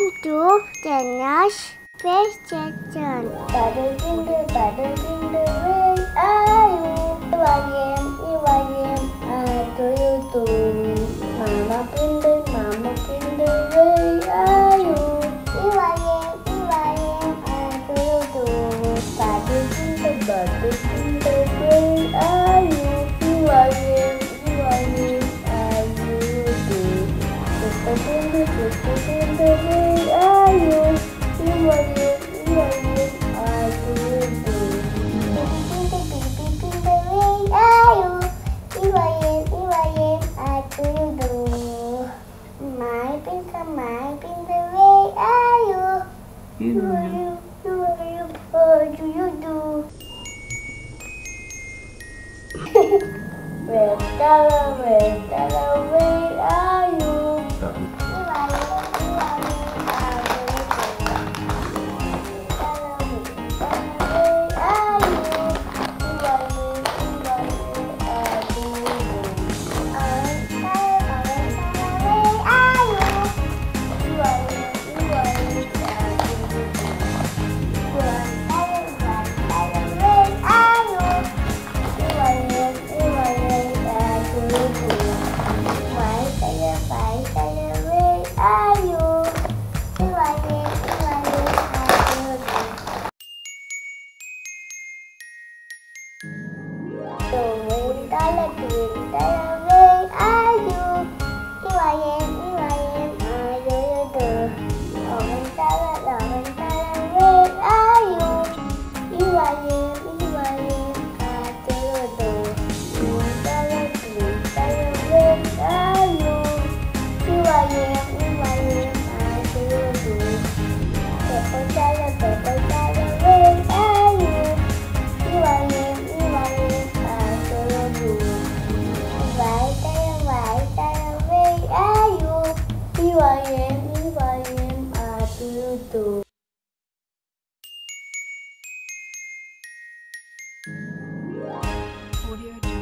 Welcome to Jenna's Space Station. Where are you? Here I am, to you too. Mama Pindu, where are you? Here I am, to you too. Daddy Pindu, where are you? Here I am, to you too. Pindu, where are you? Here I am, to you too. Pindu, where are you? Here I am, to you too. My Pindu, where are you? Here I am, to you too. Where are you? Audio